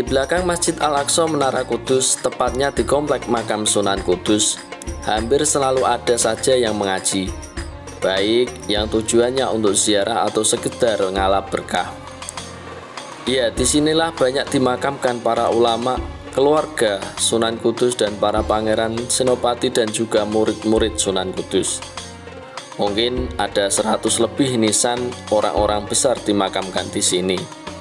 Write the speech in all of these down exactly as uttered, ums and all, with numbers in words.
Di belakang Masjid Al-Aqsa Menara Kudus, tepatnya di komplek makam Sunan Kudus, hampir selalu ada saja yang mengaji, baik yang tujuannya untuk ziarah atau sekedar ngalap berkah. Ya, disinilah banyak dimakamkan para ulama, keluarga Sunan Kudus dan para pangeran senopati dan juga murid-murid Sunan Kudus. Mungkin ada seratus lebih nisan orang-orang besar dimakamkan di sini.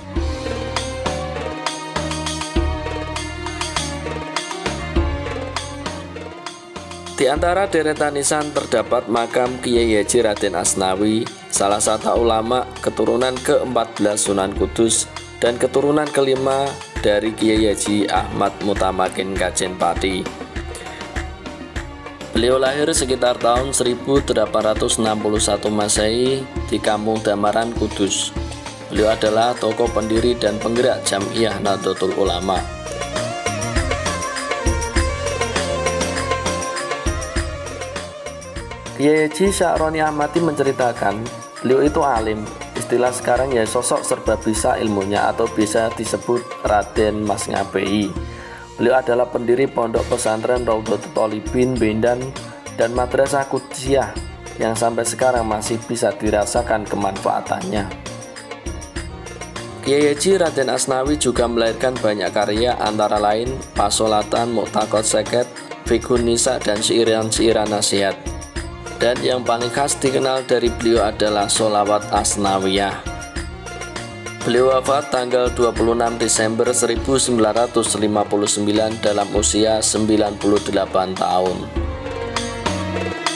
Di antara deretan nisan terdapat makam Kiai Haji Raden Asnawi, salah satu ulama keturunan ke empat belas Sunan Kudus dan keturunan kelima dari Kiai Haji Ahmad Mutamakin Kajen Pati. Beliau lahir sekitar tahun seribu delapan ratus enam puluh satu Masehi di Kampung Damaran, Kudus. Beliau adalah tokoh pendiri dan penggerak Jam'iyah Nahdlatul Ulama. Kiai Haji Sya'roni Ahmadi menceritakan, beliau itu alim, istilah sekarang ya sosok serba bisa ilmunya atau bisa disebut Raden Mas Ngabei. Beliau adalah pendiri pondok pesantren Raudhatul Thalibin Bendan dan Madrasah Qudsiyah yang sampai sekarang masih bisa dirasakan kemanfaatannya. Kiai Haji Raden Asnawi juga melahirkan banyak karya antara lain Pasolatan, Mu'taqad Seket, Fiqhun Nisa dan syiiran-syiiran nasihat. Dan yang paling khas dikenal dari beliau adalah Sholawat Asnawiyah. Beliau wafat tanggal dua puluh enam Desember seribu sembilan ratus lima puluh sembilan dalam usia sembilan puluh delapan tahun.